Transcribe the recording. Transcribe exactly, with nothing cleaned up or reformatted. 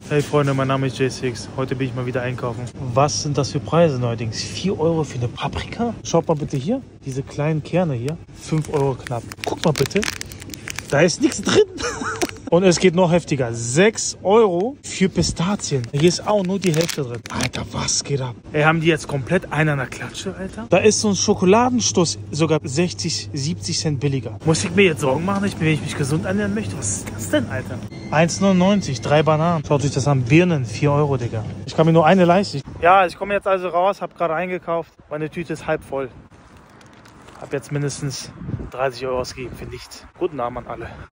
Hey Freunde, mein Name ist J sechs. Heute bin ich mal wieder einkaufen. Was sind das für Preise neuerdings? vier Euro für eine Paprika? Schaut mal bitte hier, diese kleinen Kerne hier. fünf Euro knapp. Guck mal bitte, da ist nichts drin. Und es geht noch heftiger. sechs Euro für Pistazien. Hier ist auch nur die Hälfte drin. Alter, was geht ab? Ey, haben die jetzt komplett einen an der Klatsche, Alter? Da ist so ein Schokoladenstoß sogar sechzig, siebzig Cent billiger. Muss ich mir jetzt Sorgen machen, wenn ich mich gesund ernähren möchte? Was ist das denn, Alter? eins neunundneunzig, drei Bananen. Schaut euch das an. Birnen, vier Euro, Digga. Ich kann mir nur eine leisten. Ja, ich komme jetzt also raus, habe gerade eingekauft. Meine Tüte ist halb voll. Hab jetzt mindestens dreißig Euro ausgegeben für nichts. Guten Abend an alle.